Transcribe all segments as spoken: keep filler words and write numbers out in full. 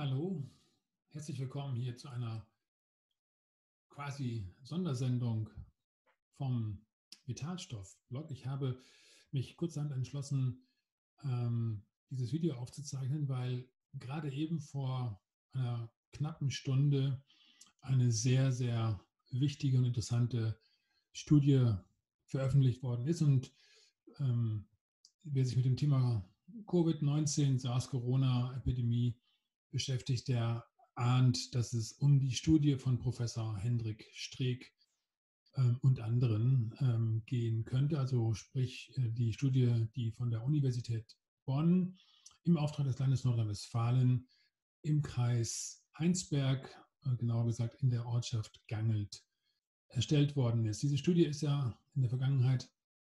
Hallo, herzlich willkommen hier zu einer quasi Sondersendung vom Vitalstoff-Blog. Ich habe mich kurzerhand entschlossen, ähm, dieses Video aufzuzeichnen, weil gerade eben vor einer knappen Stunde eine sehr, sehr wichtige und interessante Studie veröffentlicht worden ist. Und ähm, wer sich mit dem Thema Covid neunzehn, SARS-Corona-Epidemie beschäftigt, der ahnt, dass es um die Studie von Professor Hendrik Streeck ähm, und anderen ähm, gehen könnte. Also sprich äh, die Studie, die von der Universität Bonn im Auftrag des Landes Nordrhein-Westfalen im Kreis Heinsberg, äh, genauer gesagt in der Ortschaft Gangelt, erstellt worden ist. Diese Studie ist ja in der Vergangenheit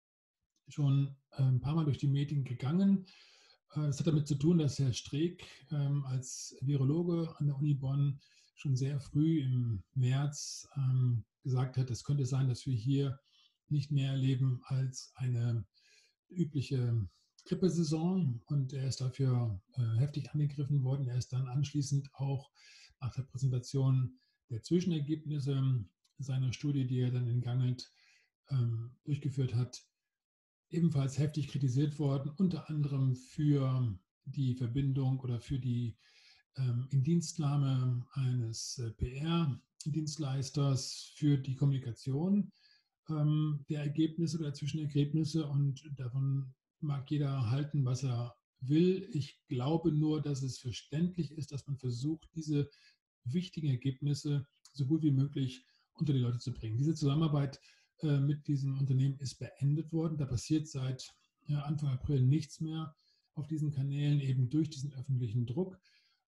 schon äh, ein paar Mal durch die Medien gegangen. Es hat damit zu tun, dass Herr Streeck ähm, als Virologe an der Uni Bonn schon sehr früh im März ähm, gesagt hat, es könnte sein, dass wir hier nicht mehr erleben als eine übliche Grippesaison. Und er ist dafür äh, heftig angegriffen worden. Er ist dann anschließend auch nach der Präsentation der Zwischenergebnisse seiner Studie, die er dann in Gangelt ähm, durchgeführt hat, ebenfalls heftig kritisiert worden, unter anderem für die Verbindung oder für die ähm, Indienstnahme eines äh, P R-Dienstleisters für die Kommunikation ähm, der Ergebnisse oder der Zwischenergebnisse. Und davon mag jeder halten, was er will. Ich glaube nur, dass es verständlich ist, dass man versucht, diese wichtigen Ergebnisse so gut wie möglich unter die Leute zu bringen. Diese Zusammenarbeit äh, mit diesem Unternehmen ist beendet worden. Da passiert seit äh, Anfang April nichts mehr auf diesen Kanälen, eben durch diesen öffentlichen Druck.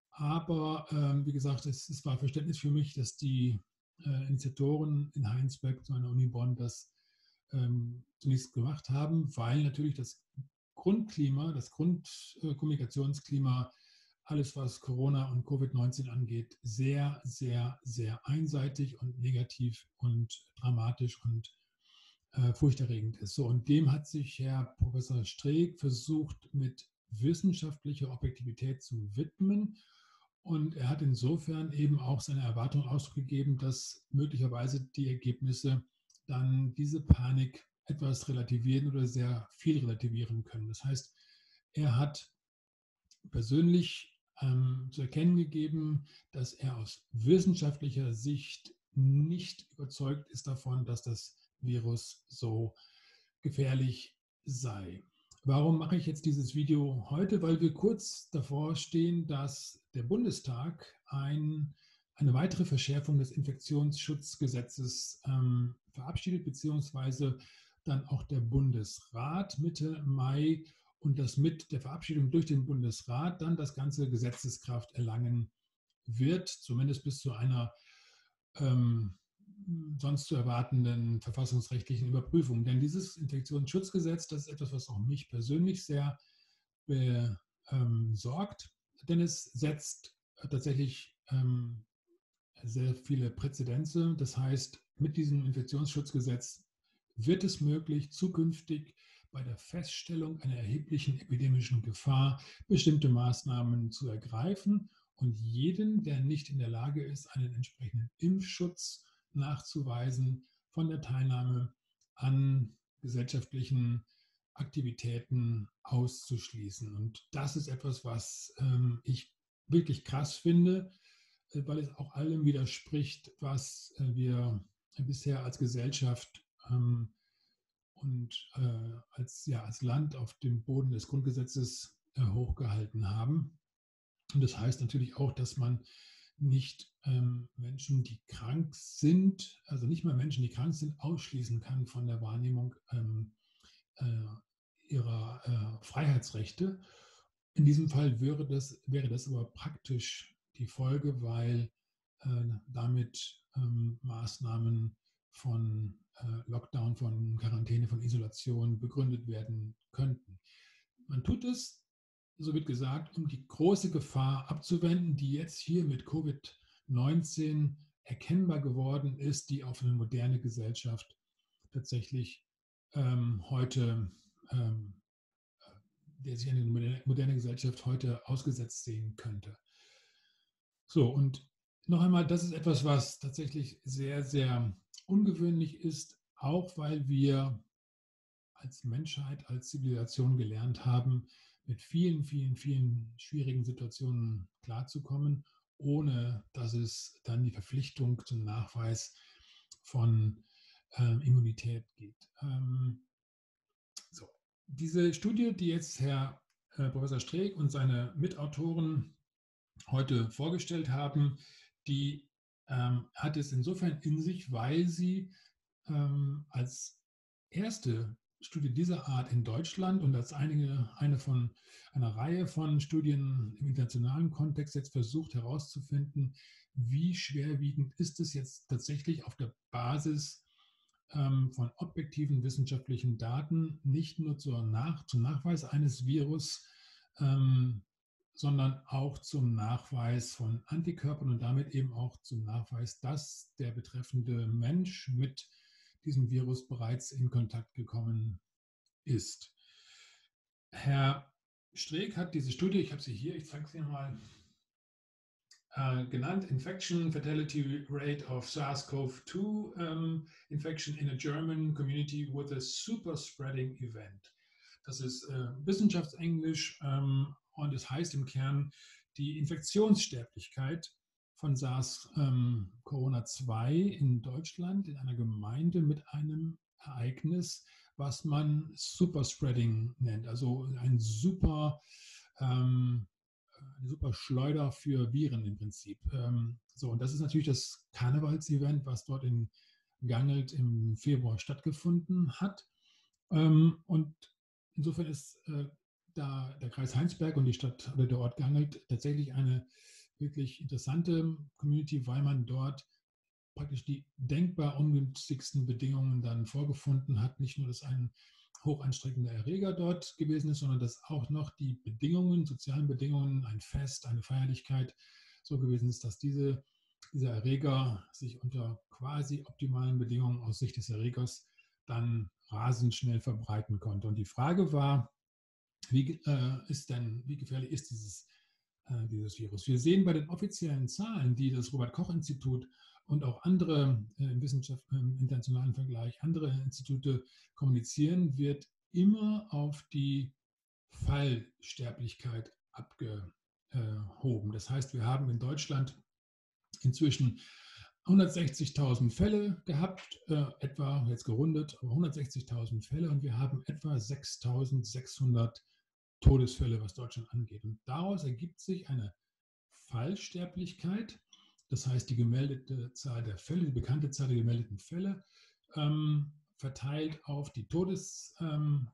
Aber ähm, wie gesagt, es, es, war Verständnis für mich, dass die äh, Initiatoren in Heinsberg zu einer Uni Bonn das ähm, zunächst gemacht haben, weil natürlich das Grundklima, das Grundkommunikationsklima, alles was Corona und Covid neunzehn angeht, sehr, sehr, sehr einseitig und negativ und dramatisch und äh, furchterregend ist. So, und dem hat sich Herr Professor Streeck versucht, mit wissenschaftlicher Objektivität zu widmen. Und er hat insofern eben auch seine Erwartung Ausdruck gegeben, dass möglicherweise die Ergebnisse dann diese Panik etwas relativieren oder sehr viel relativieren können. Das heißt, er hat persönlich ähm, zu erkennen gegeben, dass er aus wissenschaftlicher Sicht nicht überzeugt ist davon, dass das Virus so gefährlich sei. Warum mache ich jetzt dieses Video heute? Weil wir kurz davor stehen, dass der Bundestag ein, eine weitere Verschärfung des Infektionsschutzgesetzes ähm, verabschiedet, beziehungsweise dann auch der Bundesrat Mitte Mai und dass mit der Verabschiedung durch den Bundesrat dann das ganze Gesetzeskraft erlangen wird, zumindest bis zu einer ähm, sonst zu erwartenden verfassungsrechtlichen Überprüfung. Denn dieses Infektionsschutzgesetz, das ist etwas, was auch mich persönlich sehr besorgt, denn es setzt tatsächlich ähm, sehr viele Präzedenzen. Das heißt, mit diesem Infektionsschutzgesetz wird es möglich, zukünftig bei der Feststellung einer erheblichen epidemischen Gefahr bestimmte Maßnahmen zu ergreifen und jeden, der nicht in der Lage ist, einen entsprechenden Impfschutz nachzuweisen, von der Teilnahme an gesellschaftlichen Aktivitäten auszuschließen. Und das ist etwas, was ähm, ich wirklich krass finde, weil es auch allem widerspricht, was wir bisher als Gesellschaft ähm, und äh, als, ja, als Land auf dem Boden des Grundgesetzes äh, hochgehalten haben. Und das heißt natürlich auch, dass man nicht ähm, Menschen, die krank sind, also nicht mal Menschen, die krank sind, ausschließen kann von der Wahrnehmung ähm, äh, ihrer äh, Freiheitsrechte. In diesem Fall wäre das, wäre das aber praktisch die Folge, weil äh, damit ähm, Maßnahmen von äh, Lockdown, von Quarantäne, von Isolation begründet werden könnten. Man tut es, so wird gesagt, um die große Gefahr abzuwenden, die jetzt hier mit Covid neunzehn erkennbar geworden ist, die auf eine moderne Gesellschaft tatsächlich ähm, heute, ähm, der sich eine moderne Gesellschaft heute ausgesetzt sehen könnte. So, und noch einmal, das ist etwas, was tatsächlich sehr, sehr ungewöhnlich ist, auch weil wir als Menschheit, als Zivilisation gelernt haben, mit vielen, vielen, vielen schwierigen Situationen klarzukommen, ohne dass es dann die Verpflichtung zum Nachweis von ähm, Immunität gibt. Ähm, so. Diese Studie, die jetzt Herr äh, Professor Streeck und seine Mitautoren heute vorgestellt haben, die ähm, hat es insofern in sich, weil sie ähm, als erste Studie dieser Art in Deutschland und als einige, eine von einer Reihe von Studien im internationalen Kontext jetzt versucht herauszufinden, wie schwerwiegend ist es jetzt tatsächlich auf der Basis ähm, von objektiven wissenschaftlichen Daten nicht nur zur Nach zum Nachweis eines Virus, ähm, sondern auch zum Nachweis von Antikörpern und damit eben auch zum Nachweis, dass der betreffende Mensch mit diesem Virus bereits in Kontakt gekommen ist. Herr Streeck hat diese Studie, ich habe sie hier, ich zeige sie mal, äh, genannt, Infection Fatality Rate of SARS-CoV two um, Infection in a German Community with a Super Spreading Event. Das ist äh, Wissenschaftsenglisch ähm, und es heißt im Kern die Infektionssterblichkeit von SARS-Corona zwei in Deutschland in einer Gemeinde mit einem Ereignis, was man Superspreading nennt, also ein super, ähm, eine super Schleuder für Viren im Prinzip. Ähm, so, und das ist natürlich das Karnevalsevent, was dort in Gangelt im Februar stattgefunden hat. Ähm, und insofern ist äh, da der Kreis Heinsberg und die Stadt oder der Ort Gangelt tatsächlich eine wirklich interessante Community, weil man dort praktisch die denkbar ungünstigsten Bedingungen dann vorgefunden hat. Nicht nur, dass ein hochanstrengender Erreger dort gewesen ist, sondern dass auch noch die Bedingungen, sozialen Bedingungen, ein Fest, eine Feierlichkeit so gewesen ist, dass diese, dieser Erreger sich unter quasi optimalen Bedingungen aus Sicht des Erregers dann rasend schnell verbreiten konnte. Und die Frage war, wie, äh, ist denn, wie gefährlich ist dieses, äh, dieses Virus? Wir sehen bei den offiziellen Zahlen, die das Robert-Koch-Institut und auch andere äh, im Wissenschaft, im internationalen Vergleich, andere Institute kommunizieren, wird immer auf die Fallsterblichkeit abgehoben. Das heißt, wir haben in Deutschland inzwischen hundertsechzigtausend Fälle gehabt, äh, etwa, jetzt gerundet, aber hundertsechzigtausend Fälle und wir haben etwa sechstausendsechshundert Todesfälle, was Deutschland angeht. Und daraus ergibt sich eine Fallsterblichkeit, das heißt die gemeldete Zahl der Fälle, die bekannte Zahl der gemeldeten Fälle, ähm, verteilt auf die Todesfälle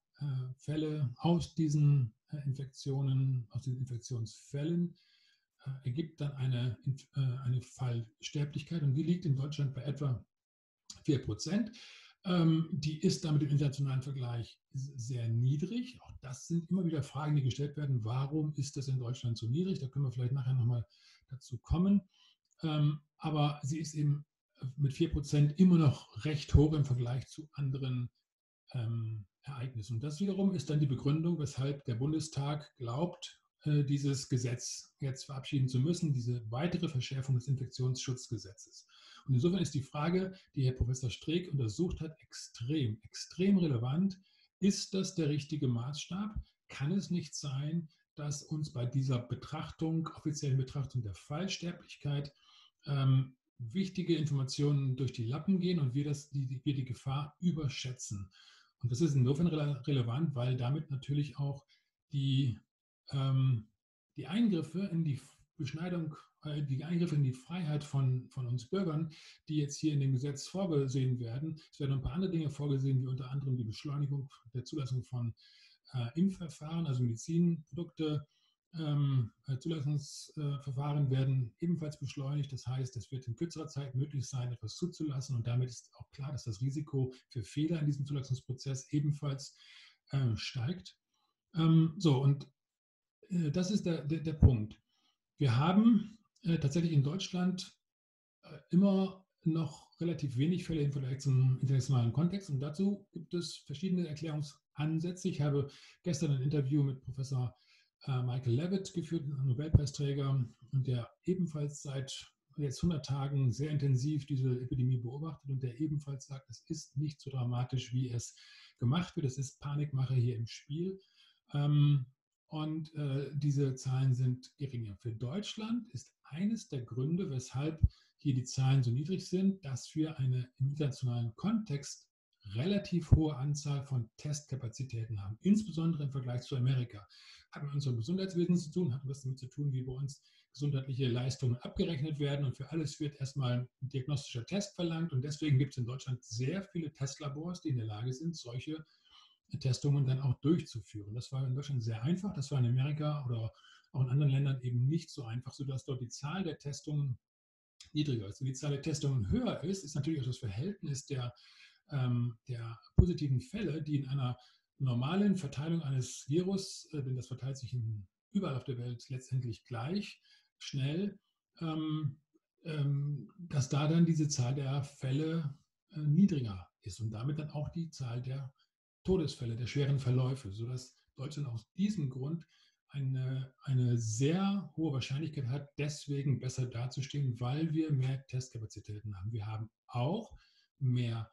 ähm, äh, aus diesen äh, Infektionen, aus diesen Infektionsfällen, äh, ergibt dann eine, äh, eine Fallsterblichkeit und die liegt in Deutschland bei etwa vier Prozent. Ähm, die ist damit im internationalen Vergleich sehr niedrig. Auch das sind immer wieder Fragen, die gestellt werden. Warum ist das in Deutschland so niedrig? Da können wir vielleicht nachher nochmal dazu kommen. Ähm, aber sie ist eben mit vier Prozent immer noch recht hoch im Vergleich zu anderen ähm, Ereignissen. Und das wiederum ist dann die Begründung, weshalb der Bundestag glaubt, äh, dieses Gesetz jetzt verabschieden zu müssen, diese weitere Verschärfung des Infektionsschutzgesetzes. Und insofern ist die Frage, die Herr Professor Streeck untersucht hat, extrem, extrem relevant. Ist das der richtige Maßstab? Kann es nicht sein, dass uns bei dieser Betrachtung, offiziellen Betrachtung der Fallsterblichkeit, ähm, wichtige Informationen durch die Lappen gehen und wir, das, die, wir die Gefahr überschätzen? Und das ist insofern rele relevant, weil damit natürlich auch die, ähm, die Eingriffe in die Beschneidung, äh, die Eingriffe in die Freiheit von, von uns Bürgern, die jetzt hier in dem Gesetz vorgesehen werden, es werden ein paar andere Dinge vorgesehen, wie unter anderem die Beschleunigung der Zulassung von äh, Impfverfahren, also Medizinprodukte. Ähm, Zulassungsverfahren werden ebenfalls beschleunigt. Das heißt, es wird in kürzerer Zeit möglich sein, etwas zuzulassen. Und damit ist auch klar, dass das Risiko für Fehler in diesem Zulassungsprozess ebenfalls äh, steigt. Ähm, so, und äh, das ist der, der, der Punkt. Wir haben äh, tatsächlich in Deutschland äh, immer noch relativ wenig Fälle im Vergleich zum internationalen Kontext. Und dazu gibt es verschiedene Erklärungsansätze. Ich habe gestern ein Interview mit Professor äh, Michael Levitt geführt, ein Nobelpreisträger, und der ebenfalls seit jetzt hundert Tagen sehr intensiv diese Epidemie beobachtet und der ebenfalls sagt, es ist nicht so dramatisch, wie es gemacht wird. Es ist Panikmache hier im Spiel. Ähm, und äh, diese Zahlen sind geringer. Für Deutschland ist eines der Gründe, weshalb hier die Zahlen so niedrig sind, dass wir eine im internationalen Kontext relativ hohe Anzahl von Testkapazitäten haben, insbesondere im Vergleich zu Amerika. Hat mit unserem Gesundheitswesen zu tun, hat was damit zu tun, wie bei uns gesundheitliche Leistungen abgerechnet werden, und für alles wird erstmal ein diagnostischer Test verlangt, und deswegen gibt es in Deutschland sehr viele Testlabors, die in der Lage sind, solche Testungen dann auch durchzuführen. Das war in Deutschland sehr einfach, das war in Amerika oder auch in anderen Ländern eben nicht so einfach, sodass dort die Zahl der Testungen niedriger ist. Wenn die Zahl der Testungen höher ist, ist natürlich auch das Verhältnis der, ähm, der positiven Fälle, die in einer normalen Verteilung eines Virus, äh, denn das verteilt sich in, überall auf der Welt letztendlich gleich schnell, ähm, ähm, dass da dann diese Zahl der Fälle äh, niedriger ist und damit dann auch die Zahl der Todesfälle, der schweren Verläufe, sodass Deutschland aus diesem Grund eine, eine sehr hohe Wahrscheinlichkeit hat, deswegen besser dazustehen, weil wir mehr Testkapazitäten haben. Wir haben auch mehr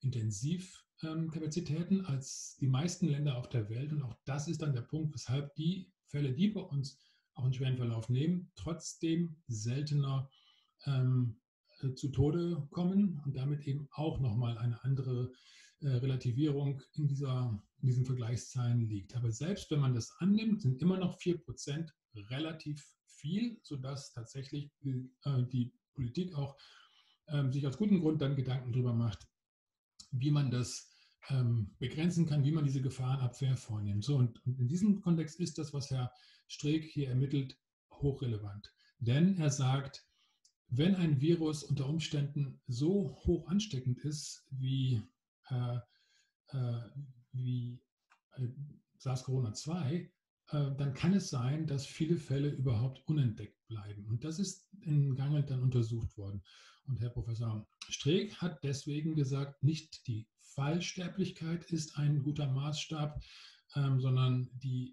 Intensivkapazitäten als die meisten Länder auf der Welt, und auch das ist dann der Punkt, weshalb die Fälle, die bei uns auch einen schweren Verlauf nehmen, trotzdem seltener ähm, zu Tode kommen und damit eben auch nochmal eine andere äh, Relativierung in, dieser, in diesen Vergleichszahlen liegt. Aber selbst wenn man das annimmt, sind immer noch vier Prozent relativ viel, sodass tatsächlich äh, die Politik auch ähm, sich aus gutem Grund dann Gedanken darüber macht, wie man das ähm, begrenzen kann, wie man diese Gefahrenabwehr vornimmt. So, und, und in diesem Kontext ist das, was Herr Streeck hier ermittelt, hochrelevant. Denn er sagt, wenn ein Virus unter Umständen so hoch ansteckend ist wie, äh, äh, wie äh, SARS-CoV zwei, äh, dann kann es sein, dass viele Fälle überhaupt unentdeckt bleiben. Und das ist in Gangelt dann untersucht worden. Und Herr Professor Streeck hat deswegen gesagt, nicht die Fallsterblichkeit ist ein guter Maßstab, ähm, sondern die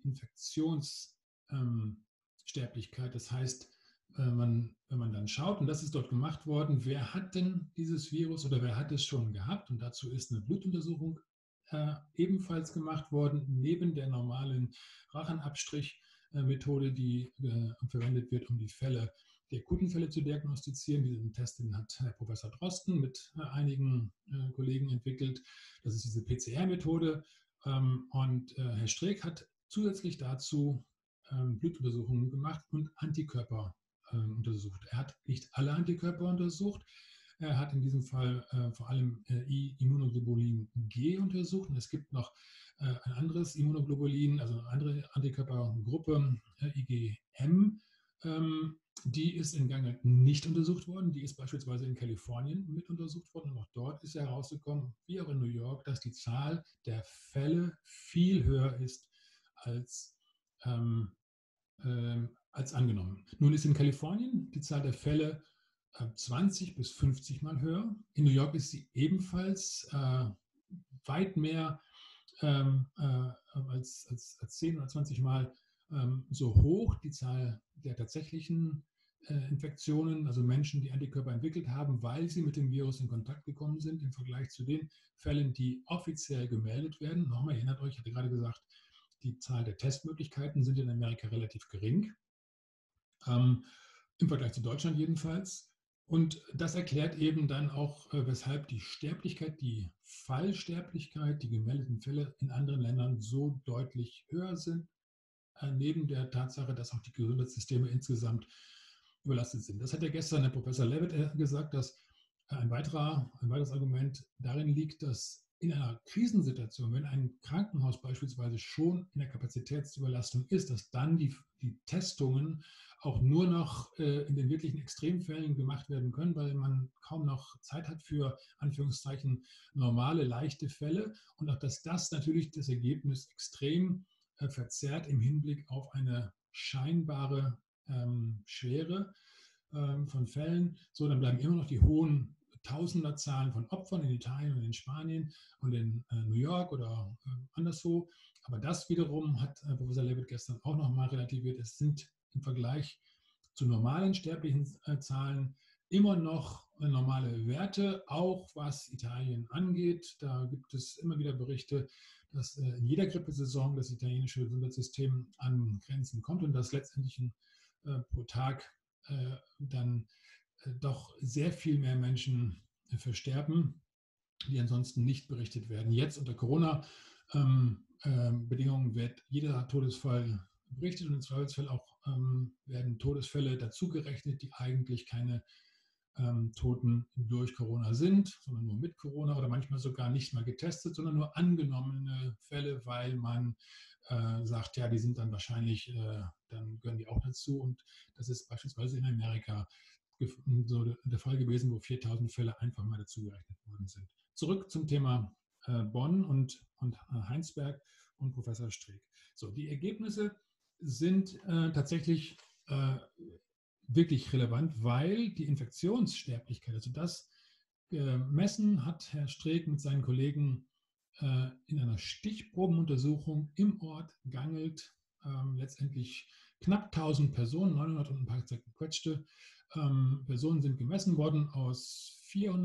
Infektionssterblichkeit. Ähm, das heißt, wenn man, wenn man dann schaut, und das ist dort gemacht worden, wer hat denn dieses Virus oder wer hat es schon gehabt? Und dazu ist eine Blutuntersuchung äh, ebenfalls gemacht worden, neben der normalen Rachenabstrichmethode, die äh, verwendet wird, um die Fälle, die akuten Fälle zu diagnostizieren. Diesen Test den hat Herr Professor Drosten mit äh, einigen äh, Kollegen entwickelt. Das ist diese P C R-Methode. Ähm, und äh, Herr Streeck hat zusätzlich dazu ähm, Blutuntersuchungen gemacht und Antikörper untersucht. Er hat nicht alle Antikörper untersucht. Er hat in diesem Fall äh, vor allem äh, Immunoglobulin G untersucht. Und es gibt noch äh, ein anderes Immunoglobulin, also eine andere Antikörpergruppe, äh, I G M. Ähm, die ist in Gangelt nicht untersucht worden. Die ist beispielsweise in Kalifornien mit untersucht worden. Und auch dort ist herausgekommen, wie auch in New York, dass die Zahl der Fälle viel höher ist als ähm, ähm, als angenommen. Nun ist in Kalifornien die Zahl der Fälle äh, zwanzig bis fünfzig Mal höher. In New York ist sie ebenfalls äh, weit mehr ähm, äh, als, als, als zehn oder zwanzig Mal ähm, so hoch. Die Zahl der tatsächlichen äh, Infektionen, also Menschen, die Antikörper entwickelt haben, weil sie mit dem Virus in Kontakt gekommen sind, im Vergleich zu den Fällen, die offiziell gemeldet werden. Nochmal, erinnert euch, ich hatte gerade gesagt, die Zahl der Testmöglichkeiten sind in Amerika relativ gering, ähm, im Vergleich zu Deutschland jedenfalls. Und das erklärt eben dann auch, äh, weshalb die Sterblichkeit, die Fallsterblichkeit, die gemeldeten Fälle in anderen Ländern so deutlich höher sind, äh, neben der Tatsache, dass auch die Gesundheitssysteme insgesamt überlastet sind. Das hat ja gestern der Professor Levitt äh, gesagt, dass äh, ein, weiterer, ein weiteres Argument darin liegt, dass in einer Krisensituation, wenn ein Krankenhaus beispielsweise schon in der Kapazitätsüberlastung ist, dass dann die, die Testungen auch nur noch äh, in den wirklichen Extremfällen gemacht werden können, weil man kaum noch Zeit hat für Anführungszeichen normale, leichte Fälle, und auch, dass das natürlich das Ergebnis extrem äh, verzerrt im Hinblick auf eine scheinbare ähm, Schwere ähm, von Fällen. So, dann bleiben immer noch die hohen Tausenderzahlen von Opfern in Italien und in Spanien und in äh, New York oder äh, anderswo. Aber das wiederum hat äh, Professor Levitt gestern auch nochmal relativiert. Es sind im Vergleich zu normalen sterblichen äh, Zahlen immer noch äh, normale Werte, auch was Italien angeht. Da gibt es immer wieder Berichte, dass äh, in jeder Grippesaison das italienische Gesundheitssystem an Grenzen kommt und dass letztendlich äh, pro Tag äh, dann äh, doch sehr viel mehr Menschen äh, versterben, die ansonsten nicht berichtet werden. Jetzt unter Corona-Bedingungen ähm, äh, wird jeder Todesfall berichtet und im Zweifelsfall auch ähm, werden Todesfälle dazugerechnet, die eigentlich keine ähm, Toten durch Corona sind, sondern nur mit Corona oder manchmal sogar nicht mal getestet, sondern nur angenommene Fälle, weil man äh, sagt, ja, die sind dann wahrscheinlich, äh, dann gehören die auch dazu. Und das ist beispielsweise in Amerika so der Fall gewesen, wo viertausend Fälle einfach mal dazugerechnet worden sind. Zurück zum Thema äh, Bonn und, und äh, Heinsberg und Professor Streeck. So, die Ergebnisse sind äh, tatsächlich äh, wirklich relevant, weil die Infektionssterblichkeit, also das gemessen hat Herr Streeck mit seinen Kollegen äh, in einer Stichprobenuntersuchung im Ort Gangelt ähm, letztendlich knapp tausend Personen, neunhundert und ein paar zerquetschte ähm, Personen sind gemessen worden aus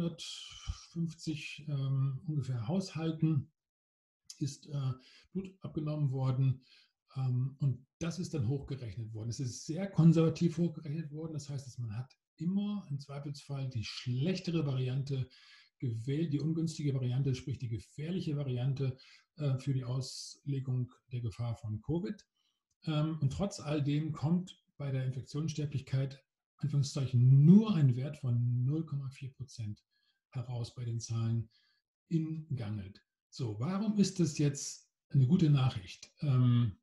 vierhundertfünfzig ähm, ungefähr Haushalten, ist äh, Blut abgenommen worden. Und das ist dann hochgerechnet worden. Es ist sehr konservativ hochgerechnet worden. Das heißt, dass man hat immer im Zweifelsfall die schlechtere Variante gewählt, die ungünstige Variante, sprich die gefährliche Variante äh, für die Auslegung der Gefahr von Covid. Ähm, und trotz all dem kommt bei der Infektionssterblichkeit Anführungszeichen nur ein Wert von null Komma vier Prozent heraus bei den Zahlen in Gangelt. So, warum ist das jetzt eine gute Nachricht? Ähm,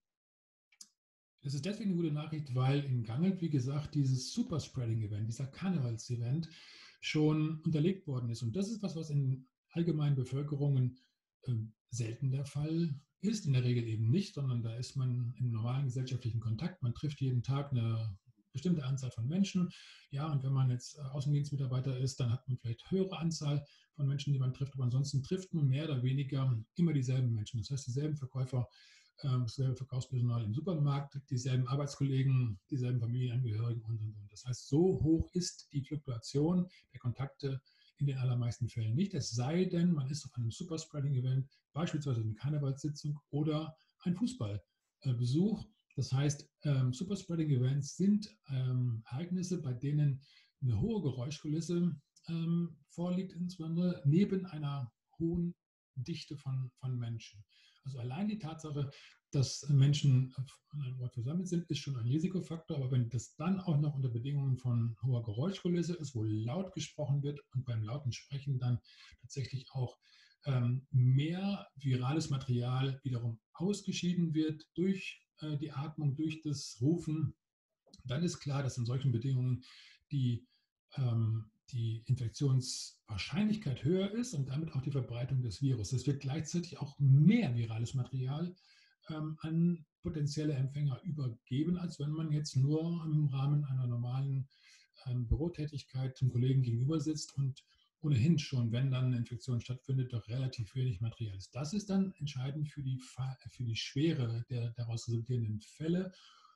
Das ist deswegen eine gute Nachricht, weil in Gangelt, wie gesagt, dieses Superspreading-Event, dieser Karnevals-Event schon unterlegt worden ist. Und das ist was, was in allgemeinen Bevölkerungen äh, selten der Fall ist. In der Regel eben nicht, sondern da ist man im normalen gesellschaftlichen Kontakt. Man trifft jeden Tag eine bestimmte Anzahl von Menschen. Ja, und wenn man jetzt Außendienstmitarbeiter ist, dann hat man vielleicht eine höhere Anzahl von Menschen, die man trifft. Aber ansonsten trifft man mehr oder weniger immer dieselben Menschen. Das heißt, dieselben Verkäufer, dasselbe Verkaufspersonal im Supermarkt, dieselben Arbeitskollegen, dieselben Familienangehörigen und, und, und. Das heißt, so hoch ist die Fluktuation der Kontakte in den allermeisten Fällen nicht. Es sei denn, man ist auf einem Superspreading-Event, beispielsweise eine Karnevalssitzung oder ein Fußballbesuch. Das heißt, ähm, Superspreading-Events sind ähm, Ereignisse, bei denen eine hohe Geräuschkulisse ähm, vorliegt, insbesondere neben einer hohen Dichte von, von Menschen. Also allein die Tatsache, dass Menschen an einem Ort versammelt sind, ist schon ein Risikofaktor. Aber wenn das dann auch noch unter Bedingungen von hoher Geräuschkulisse ist, wo laut gesprochen wird und beim lauten Sprechen dann tatsächlich auch ähm, mehr virales Material wiederum ausgeschieden wird durch äh, die Atmung, durch das Rufen, dann ist klar, dass in solchen Bedingungen die ähm, die Infektionswahrscheinlichkeit höher ist und damit auch die Verbreitung des Virus. Es wird gleichzeitig auch mehr virales Material ähm, an potenzielle Empfänger übergeben, als wenn man jetzt nur im Rahmen einer normalen ähm, Bürotätigkeit dem Kollegen gegenüber sitzt und ohnehin schon, wenn dann eine Infektion stattfindet, doch relativ wenig Material ist. Das ist dann entscheidend für die, für die Schwere der daraus resultierenden Fälle.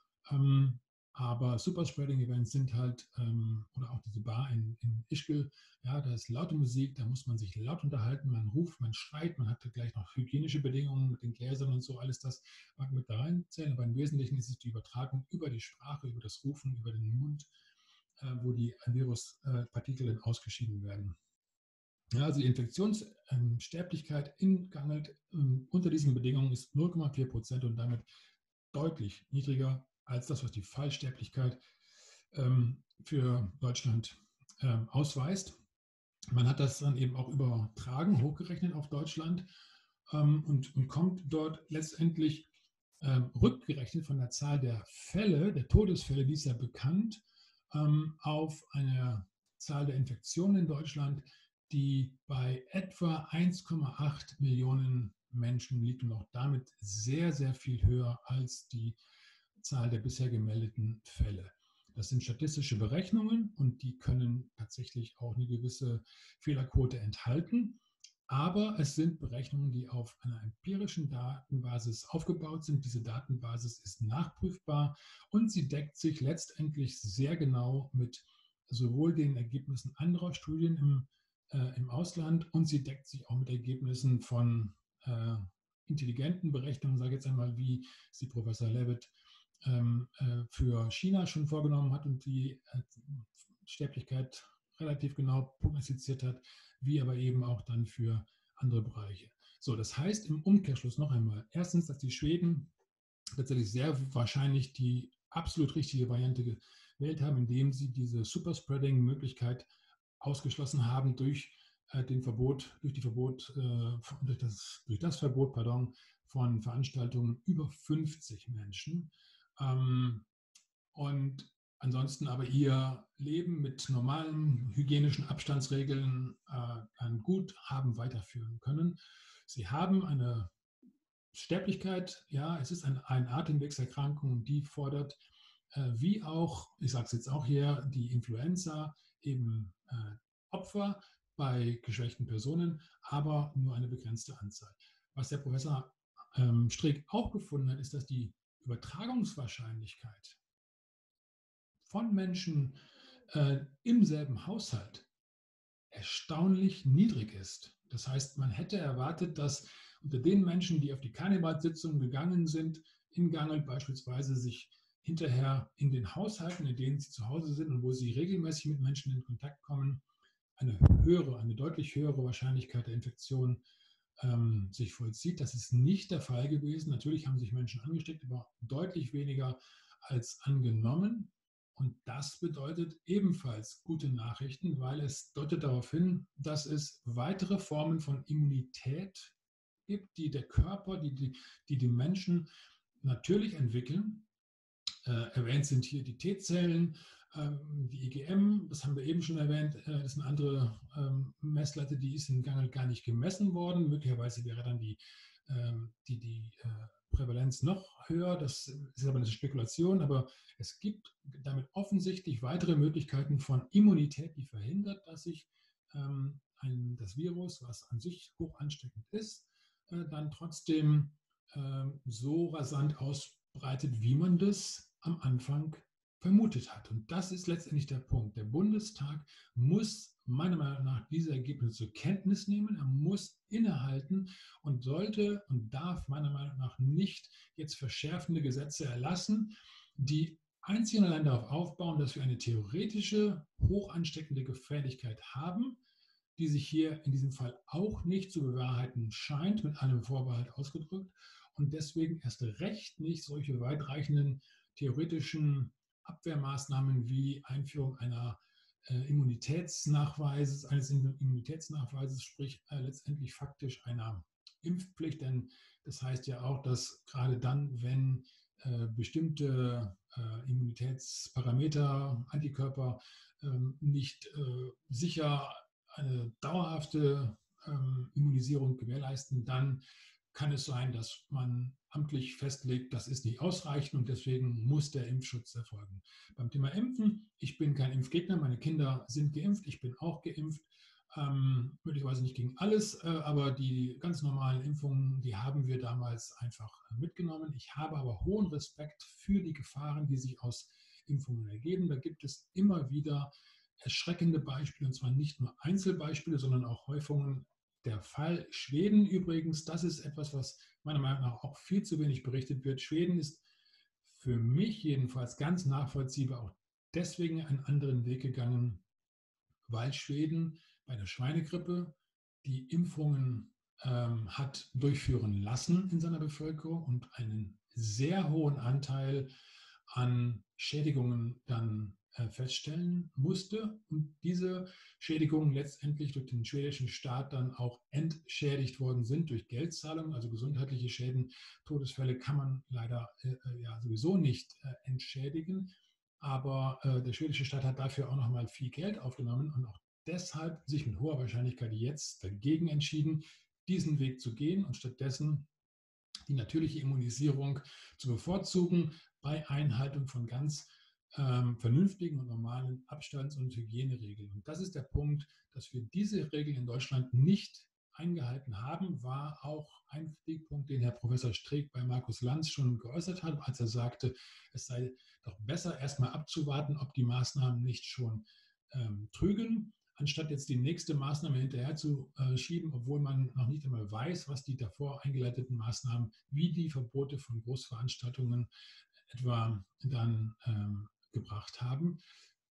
Ähm, Aber Superspreading-Events sind halt, ähm, oder auch diese Bar in, in Ischgl, ja, da ist laute Musik, da muss man sich laut unterhalten, man ruft, man schreit, man hat gleich noch hygienische Bedingungen mit den Gläsern und so, alles das mag mit da reinzählen, aber im Wesentlichen ist es die Übertragung über die Sprache, über das Rufen, über den Mund, äh, wo die Viruspartikel dann ausgeschieden werden. Ja, also die Infektionssterblichkeit in Gangelt ähm, unter diesen Bedingungen ist null Komma vier Prozent und damit deutlich niedriger als das, was die Fallsterblichkeit ähm, für Deutschland ähm, ausweist. Man hat das dann eben auch übertragen, hochgerechnet auf Deutschland ähm, und, und kommt dort letztendlich ähm, rückgerechnet von der Zahl der Fälle, der Todesfälle, die ist ja bekannt, ähm, auf eine Zahl der Infektionen in Deutschland, die bei etwa eins Komma acht Millionen Menschen liegt und auch damit sehr, sehr viel höher als die Zahl der bisher gemeldeten Fälle. Das sind statistische Berechnungen und die können tatsächlich auch eine gewisse Fehlerquote enthalten. Aber es sind Berechnungen, die auf einer empirischen Datenbasis aufgebaut sind. Diese Datenbasis ist nachprüfbar und sie deckt sich letztendlich sehr genau mit sowohl den Ergebnissen anderer Studien im, äh, im Ausland und sie deckt sich auch mit Ergebnissen von äh, intelligenten Berechnungen, sage ich jetzt einmal, wie sie Professor Levitt ähm, äh, für China schon vorgenommen hat und die äh, Sterblichkeit relativ genau prognostiziert hat, wie aber eben auch dann für andere Bereiche. So, das heißt im Umkehrschluss noch einmal, erstens, dass die Schweden tatsächlich sehr wahrscheinlich die absolut richtige Variante gewählt haben, indem sie diese Superspreading-Möglichkeit ausgeschlossen haben durch äh, den Verbot, durch die Verbot, äh, durch, das, durch das Verbot, pardon, von Veranstaltungen über fünfzig Menschen. Ähm, und ansonsten aber ihr Leben mit normalen hygienischen Abstandsregeln äh, ein Guthaben weiterführen können. Sie haben eine Sterblichkeit, ja, es ist eine, eine Atemwegserkrankung, die fordert, äh, wie auch, ich sage es jetzt auch hier, die Influenza eben äh, Opfer bei geschwächten Personen, aber nur eine begrenzte Anzahl. Was der Professor ähm, Strick auch gefunden hat, ist, dass die Übertragungswahrscheinlichkeit von Menschen äh, im selben Haushalt erstaunlich niedrig ist. Das heißt, man hätte erwartet, dass unter den Menschen, die auf die Karnevalssitzung gegangen sind, in Gangelt beispielsweise sich hinterher in den Haushalten, in denen sie zu Hause sind und wo sie regelmäßig mit Menschen in Kontakt kommen, eine höhere, eine deutlich höhere Wahrscheinlichkeit der Infektion ähm, sich vollzieht. Das ist nicht der Fall gewesen. Natürlich haben sich Menschen angesteckt, aber deutlich weniger als angenommen. Und das bedeutet ebenfalls gute Nachrichten, weil es deutet darauf hin, dass es weitere Formen von Immunität gibt, die der Körper, die die, die, die Menschen natürlich entwickeln. Äh, erwähnt sind hier die T-Zellen, ähm, die I G M, das haben wir eben schon erwähnt, äh, das sind andere ähm, Messlatte, die ist in Gangel gar nicht gemessen worden. Möglicherweise wäre dann die, ähm, die, die äh, Prävalenz noch höher, das ist aber eine Spekulation, aber es gibt damit offensichtlich weitere Möglichkeiten von Immunität, die verhindert, dass sich ähm, ein, das Virus, was an sich hoch ansteckend ist, äh, dann trotzdem äh, so rasant ausbreitet, wie man das am Anfang vermutet hat. Und das ist letztendlich der Punkt. Der Bundestag muss meiner Meinung nach diese Ergebnisse zur Kenntnis nehmen. Er muss innehalten und sollte und darf meiner Meinung nach nicht jetzt verschärfende Gesetze erlassen, die einzig und allein darauf aufbauen, dass wir eine theoretische, hoch ansteckende Gefährlichkeit haben, die sich hier in diesem Fall auch nicht zu bewahrheiten scheint, mit einem Vorbehalt ausgedrückt, und deswegen erst recht nicht solche weitreichenden theoretischen Abwehrmaßnahmen wie Einführung einer äh, Immunitätsnachweises, eines Immunitätsnachweises, sprich äh, letztendlich faktisch einer Impfpflicht, denn das heißt ja auch, dass gerade dann, wenn äh, bestimmte äh, Immunitätsparameter, Antikörper ähm, nicht äh, sicher eine dauerhafte ähm, Immunisierung gewährleisten, dann kann es sein, dass man amtlich festlegt, das ist nicht ausreichend und deswegen muss der Impfschutz erfolgen. Beim Thema Impfen, ich bin kein Impfgegner, meine Kinder sind geimpft, ich bin auch geimpft, ähm, möglicherweise nicht gegen alles, äh, aber die ganz normalen Impfungen, die haben wir damals einfach mitgenommen. Ich habe aber hohen Respekt für die Gefahren, die sich aus Impfungen ergeben. Da gibt es immer wieder erschreckende Beispiele, und zwar nicht nur Einzelbeispiele, sondern auch Häufungen. Der Fall Schweden übrigens, das ist etwas, was meiner Meinung nach auch viel zu wenig berichtet wird. Schweden ist für mich jedenfalls ganz nachvollziehbar auch deswegen einen anderen Weg gegangen, weil Schweden bei der Schweinegrippe die Impfungen ähm, hat durchführen lassen in seiner Bevölkerung und einen sehr hohen Anteil an Schädigungen dann äh, feststellen musste und diese Schädigungen letztendlich durch den schwedischen Staat dann auch entschädigt worden sind durch Geldzahlungen, also gesundheitliche Schäden, Todesfälle kann man leider äh, ja sowieso nicht äh, entschädigen, aber äh, der schwedische Staat hat dafür auch nochmal viel Geld aufgenommen und auch deshalb sich mit hoher Wahrscheinlichkeit jetzt dagegen entschieden, diesen Weg zu gehen und stattdessen die natürliche Immunisierung zu bevorzugen bei Einhaltung von ganz ähm, vernünftigen und normalen Abstands- und Hygieneregeln. Und das ist der Punkt, dass wir diese Regeln in Deutschland nicht eingehalten haben, war auch ein Kritikpunkt, den Herr Professor Streeck bei Markus Lanz schon geäußert hat, als er sagte, es sei doch besser, erstmal abzuwarten, ob die Maßnahmen nicht schon ähm, trügen, anstatt jetzt die nächste Maßnahme hinterher zu äh, schieben, obwohl man noch nicht einmal weiß, was die davor eingeleiteten Maßnahmen, wie die Verbote von Großveranstaltungen etwa dann ähm, gebracht haben.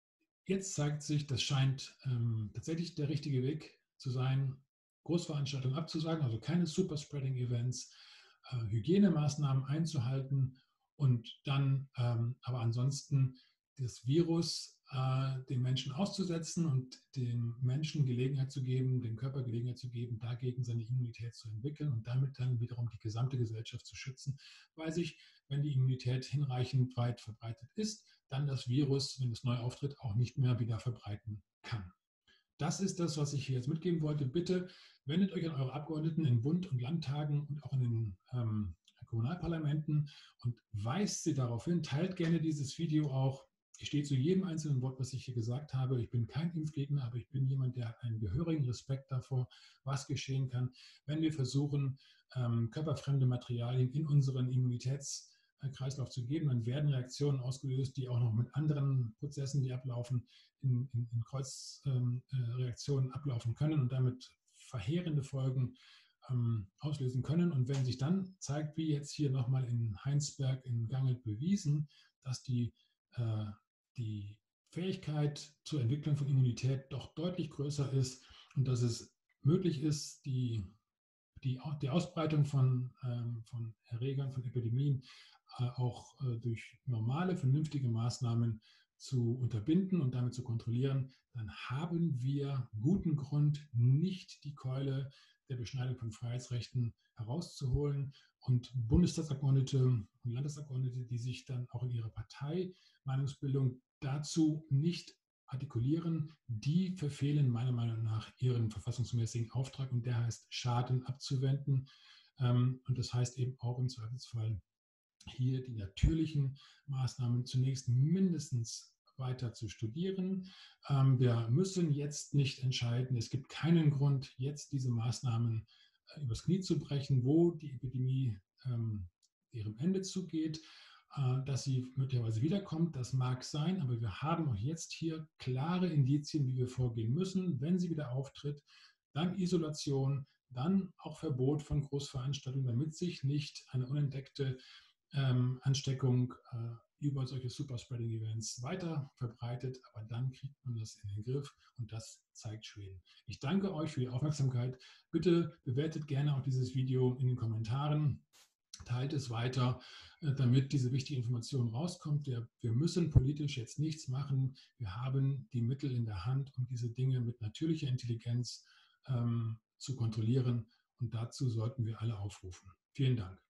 Jetzt zeigt sich, das scheint ähm, tatsächlich der richtige Weg zu sein, Großveranstaltungen abzusagen, also keine Superspreading-Events, äh, Hygienemaßnahmen einzuhalten und dann ähm, aber ansonsten das Virus äh, den Menschen auszusetzen und dem Menschen Gelegenheit zu geben, dem Körper Gelegenheit zu geben, dagegen seine Immunität zu entwickeln und damit dann wiederum die gesamte Gesellschaft zu schützen, weil sich, wenn die Immunität hinreichend weit verbreitet ist, dann das Virus, wenn es neu auftritt, auch nicht mehr wieder verbreiten kann. Das ist das, was ich hier jetzt mitgeben wollte. Bitte wendet euch an eure Abgeordneten in Bund und Landtagen und auch in den ähm, Kommunalparlamenten und weist sie darauf hin. Teilt gerne dieses Video auch. Ich stehe zu jedem einzelnen Wort, was ich hier gesagt habe. Ich bin kein Impfgegner, aber ich bin jemand, der hat einen gehörigen Respekt davor, was geschehen kann, wenn wir versuchen, ähm, körperfremde Materialien in unseren Immunitäts Kreislauf zu geben, dann werden Reaktionen ausgelöst, die auch noch mit anderen Prozessen, die ablaufen, in, in, in Kreuzreaktionen äh, ablaufen können und damit verheerende Folgen ähm, auslösen können. Und wenn sich dann zeigt, wie jetzt hier nochmal in Heinsberg in Gangelt bewiesen, dass die, äh, die Fähigkeit zur Entwicklung von Immunität doch deutlich größer ist und dass es möglich ist, die, die, die Ausbreitung von, ähm, von Erregern, von Epidemien auch durch normale, vernünftige Maßnahmen zu unterbinden und damit zu kontrollieren, dann haben wir guten Grund, nicht die Keule der Beschneidung von Freiheitsrechten herauszuholen. Und Bundestagsabgeordnete und Landesabgeordnete, die sich dann auch in ihrer Partei-Meinungsbildung dazu nicht artikulieren, die verfehlen meiner Meinung nach ihren verfassungsmäßigen Auftrag und der heißt, Schaden abzuwenden. Und das heißt eben auch im Zweifelsfall, hier die natürlichen Maßnahmen zunächst mindestens weiter zu studieren. Ähm, wir müssen jetzt nicht entscheiden, es gibt keinen Grund, jetzt diese Maßnahmen äh, übers Knie zu brechen, wo die Epidemie ähm, ihrem Ende zugeht, äh, dass sie möglicherweise wiederkommt. Das mag sein, aber wir haben auch jetzt hier klare Indizien, wie wir vorgehen müssen. Wenn sie wieder auftritt, dann Isolation, dann auch Verbot von Großveranstaltungen, damit sich nicht eine unentdeckte Ähm, Ansteckung äh, über solche Superspreading-Events weiter verbreitet, aber dann kriegt man das in den Griff und das zeigt Schweden. Ich danke euch für die Aufmerksamkeit. Bitte bewertet gerne auch dieses Video in den Kommentaren, teilt es weiter, äh, damit diese wichtige Information rauskommt. Wir, wir müssen politisch jetzt nichts machen. Wir haben die Mittel in der Hand, um diese Dinge mit natürlicher Intelligenz ähm, zu kontrollieren und dazu sollten wir alle aufrufen. Vielen Dank.